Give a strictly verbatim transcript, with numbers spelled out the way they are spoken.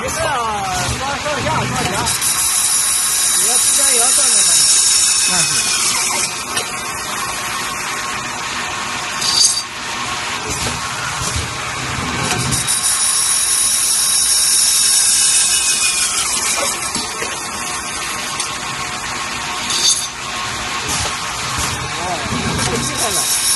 实啊，上上下上下，你要时间也要算在上面。那是。哦，太厉害了。